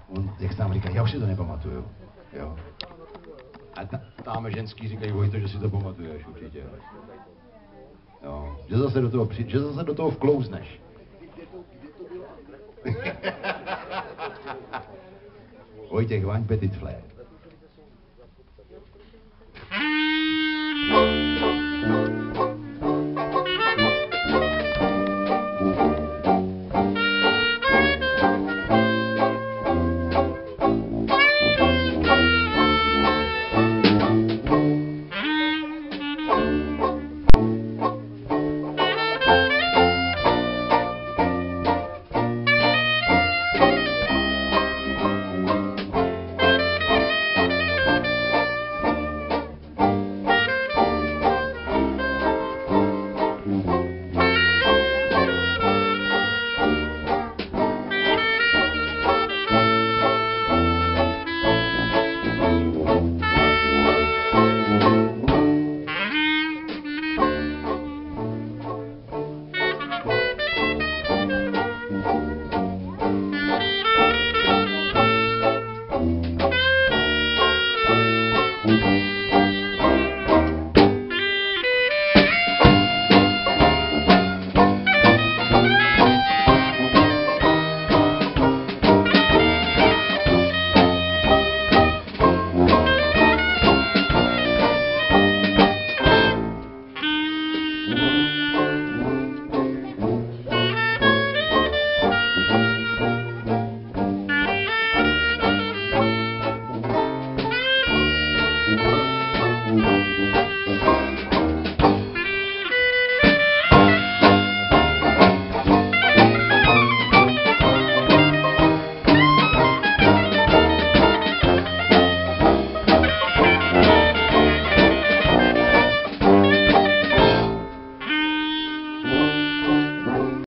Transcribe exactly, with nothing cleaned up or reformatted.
On, jak se tam říká, já už si to nepamatuju, jo. A ta, tam ženský říkají, Vojto, že si to pamatuješ určitě, jo. Jo, že zase do toho, že zase do toho vklouzneš. Vojtěch Vaň Petit Flair.